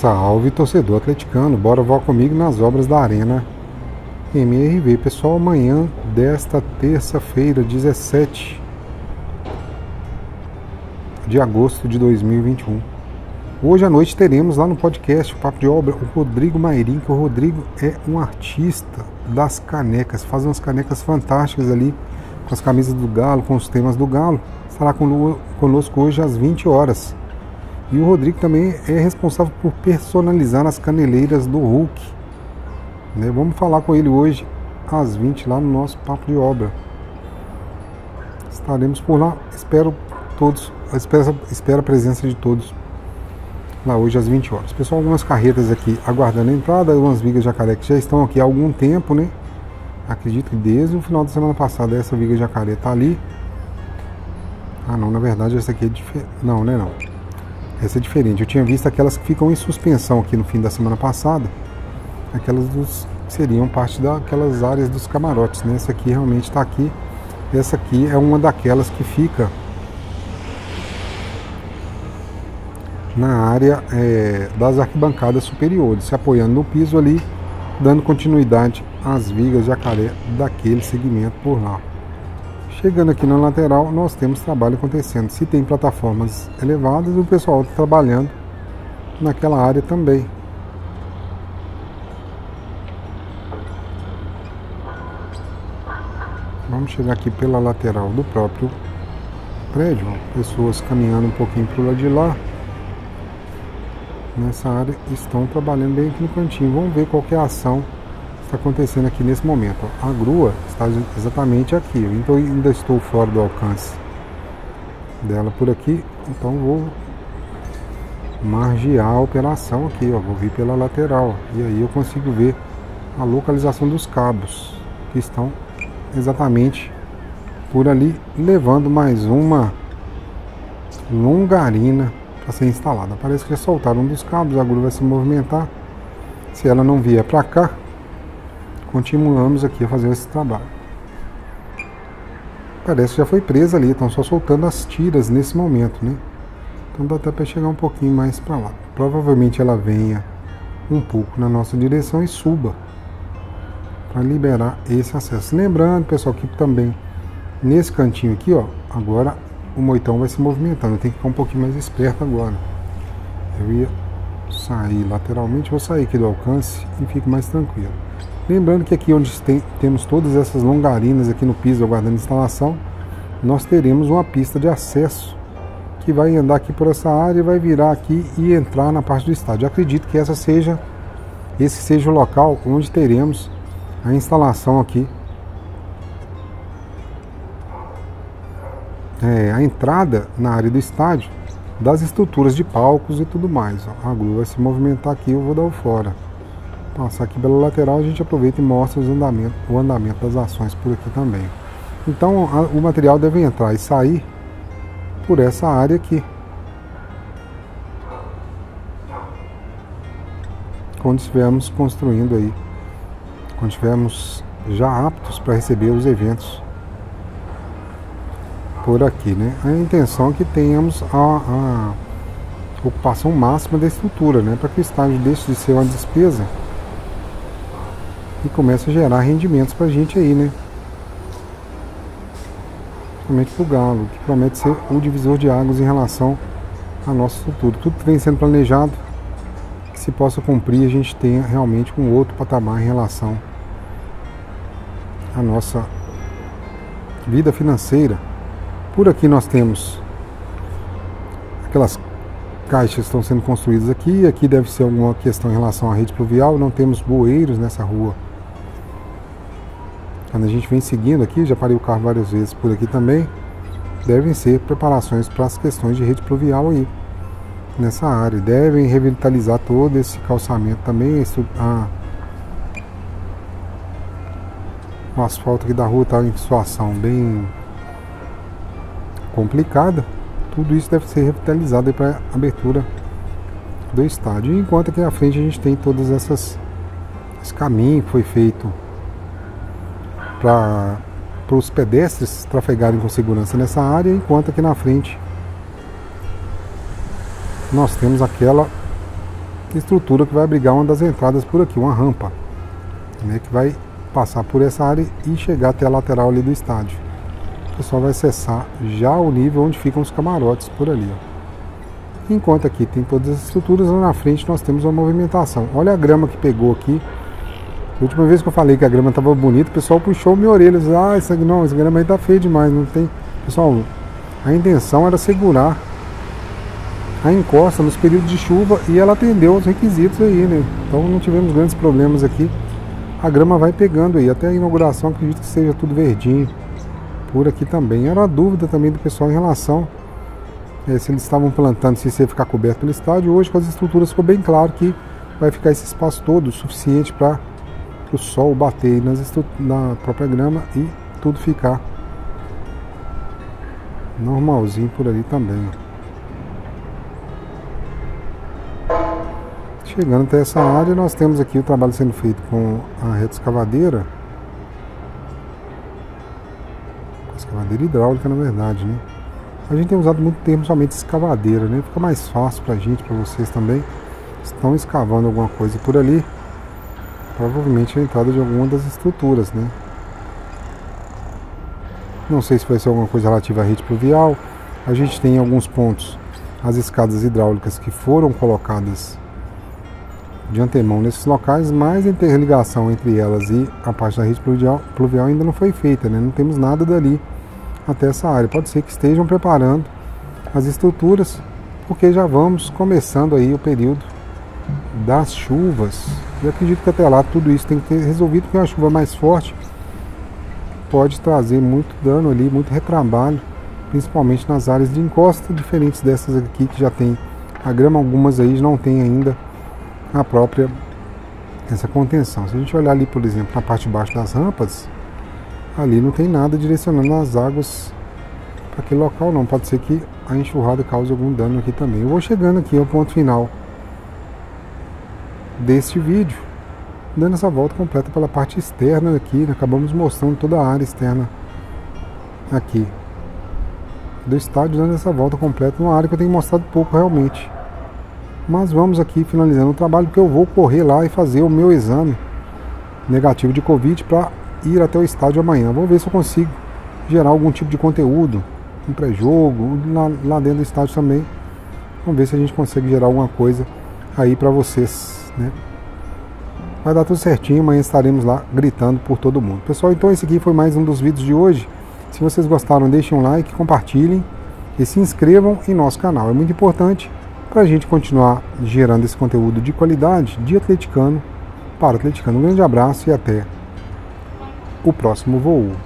Salve, torcedor atleticano, bora voar comigo nas obras da Arena MRV. Pessoal, amanhã desta terça-feira, 17 de agosto de 2021. Hoje à noite teremos lá no podcast o Papo de Obra o Rodrigo Mairim, que o Rodrigo é um artista das canecas, faz umas canecas fantásticas ali, com as camisas do Galo, com os temas do Galo. Estará conosco hoje às 20 horas. E o Rodrigo também é responsável por personalizar as caneleiras do Hulk. Vamos falar com ele hoje às 20 lá no nosso Papo de Obra. Estaremos por lá. Espero a presença de todos lá hoje às 20 horas. Pessoal, algumas carretas aqui aguardando a entrada, algumas vigas jacaré que já estão aqui há algum tempo, né? Acredito que desde o final da semana passada essa viga jacaré está ali. Ah não, na verdade essa aqui é diferente. Não, né não. Essa é diferente. Eu tinha visto aquelas que ficam em suspensão aqui no fim da semana passada. Aquelas seriam parte daquelas áreas dos camarotes, né? Essa aqui realmente está aqui. Essa aqui é uma daquelas que fica na área das arquibancadas superiores, se apoiando no piso ali, dando continuidade às vigas jacaré daquele segmento por lá. Chegando aqui na lateral, nós temos trabalho acontecendo. Se tem plataformas elevadas, o pessoal está trabalhando naquela área também. Vamos chegar aqui pela lateral do próprio prédio. Pessoas caminhando um pouquinho para o lado de lá. Nessa área estão trabalhando bem aqui no cantinho. Vamos ver qual que é a ação que está acontecendo aqui nesse momento. A grua está exatamente aqui. Eu ainda estou fora do alcance dela por aqui. Então vou margear a operação aqui. Vou vir pela lateral. E aí eu consigo ver a localização dos cabos que estão exatamente por ali, levando mais uma longarina para ser instalada. Parece que já soltaram um dos cabos, a grua vai se movimentar. Se ela não vier para cá, continuamos aqui a fazer esse trabalho. Parece que já foi presa ali, estão só soltando as tiras nesse momento, né? Então dá até para chegar um pouquinho mais para lá. Provavelmente ela venha um pouco na nossa direção e suba para liberar esse acesso. Lembrando, pessoal, que também nesse cantinho aqui, agora o moitão vai se movimentando. Tem que ficar um pouquinho mais esperto agora. Eu ia sair lateralmente, vou sair aqui do alcance e fico mais tranquilo. Lembrando que aqui onde temos todas essas longarinas aqui no piso aguardando instalação, nós teremos uma pista de acesso que vai andar aqui por essa área e vai virar aqui e entrar na parte do estádio. Eu acredito que esse seja o local onde teremos a instalação aqui, a entrada na área do estádio, das estruturas de palcos e tudo mais. A grua vai se movimentar aqui, eu vou dar o fora. Passar aqui pela lateral, a gente aproveita e mostra o andamento das ações por aqui também. Então o material deve entrar e sair por essa área aqui, quando estivermos construindo aí, quando estivermos já aptos para receber os eventos por aqui, né? A intenção é que tenhamos a ocupação máxima da estrutura, né? Para que o estádio deixe de ser uma despesa e comece a gerar rendimentos para a gente aí, né? Principalmente para o Galo, que promete ser o divisor de águas em relação à nossa estrutura. Tudo que vem sendo planejado, que se possa cumprir, a gente tenha realmente um outro patamar em relação à nossa vida financeira. Por aqui nós temos aquelas caixas que estão sendo construídas aqui. Aqui deve ser alguma questão em relação à rede pluvial. Não temos bueiros nessa rua. Quando a gente vem seguindo aqui, já parei o carro várias vezes por aqui também, devem ser preparações para as questões de rede pluvial aí nessa área. Devem revitalizar todo esse calçamento também. O asfalto aqui da rua está em situação bem complicada. Tudo isso deve ser revitalizado para a abertura do estádio. Enquanto aqui à frente a gente tem todas esse caminho que foi feito para os pedestres trafegarem com segurança nessa área, enquanto aqui na frente nós temos aquela estrutura que vai abrigar uma das entradas por aqui, uma rampa, né, que vai passar por essa área e chegar até a lateral ali do estádio. O pessoal vai acessar já o nível onde ficam os camarotes por ali, ó. Enquanto aqui tem todas as estruturas, lá na frente nós temos uma movimentação. Olha a grama que pegou aqui. A última vez que eu falei que a grama estava bonita, o pessoal puxou minha orelha. Ah, essa grama aí tá feia demais, não tem. Pessoal, a intenção era segurar a encosta nos períodos de chuva e ela atendeu os requisitos aí, né? Então não tivemos grandes problemas aqui. A grama vai pegando aí, até a inauguração acredito que seja tudo verdinho por aqui também. Era uma dúvida também do pessoal em relação se eles estavam plantando, se isso ia ficar coberto pelo estádio. Hoje com as estruturas ficou bem claro que vai ficar esse espaço todo suficiente para o sol bater na própria grama e tudo ficar normalzinho por ali também. Chegando até essa área, nós temos aqui o trabalho sendo feito com a reta escavadeira. Escavadeira hidráulica, na verdade, né? A gente tem usado muito termo somente escavadeira, né? Fica mais fácil pra gente, pra vocês também. Estão escavando alguma coisa por ali. Provavelmente a entrada de alguma das estruturas, né? Não sei se vai ser alguma coisa relativa à rede pluvial. A gente tem em alguns pontos as escadas hidráulicas que foram colocadas de antemão nesses locais, mas a interligação entre elas e a parte da rede pluvial ainda não foi feita, né? Não temos nada dali até essa área. Pode ser que estejam preparando as estruturas, porque já vamos começando aí o período das chuvas. E acredito que até lá tudo isso tem que ter resolvido, porque uma chuva mais forte pode trazer muito dano ali, muito retrabalho, principalmente nas áreas de encosta, diferentes dessas aqui que já tem a grama. Algumas aí não tem ainda a própria essa contenção. Se a gente olhar ali, por exemplo, na parte de baixo das rampas, ali não tem nada direcionando as águas para aquele local não. Pode ser que a enxurrada cause algum dano aqui também. Eu vou chegando aqui ao ponto final deste vídeo, dando essa volta completa pela parte externa aqui, né? Acabamos mostrando toda a área externa aqui do estádio, dando essa volta completa numa área que eu tenho mostrado pouco realmente. Mas vamos aqui finalizando o trabalho, porque eu vou correr lá e fazer o meu exame negativo de Covid para ir até o estádio amanhã. Vou ver se eu consigo gerar algum tipo de conteúdo, um pré-jogo, lá dentro do estádio também. Vamos ver se a gente consegue gerar alguma coisa aí para vocês, né? Vai dar tudo certinho, amanhã estaremos lá gritando por todo mundo. Pessoal, então esse aqui foi mais um dos vídeos de hoje. Se vocês gostaram, deixem um like, compartilhem e se inscrevam em nosso canal. É muito importante para a gente continuar gerando esse conteúdo de qualidade de atleticano para atleticano. Um grande abraço e até o próximo voo.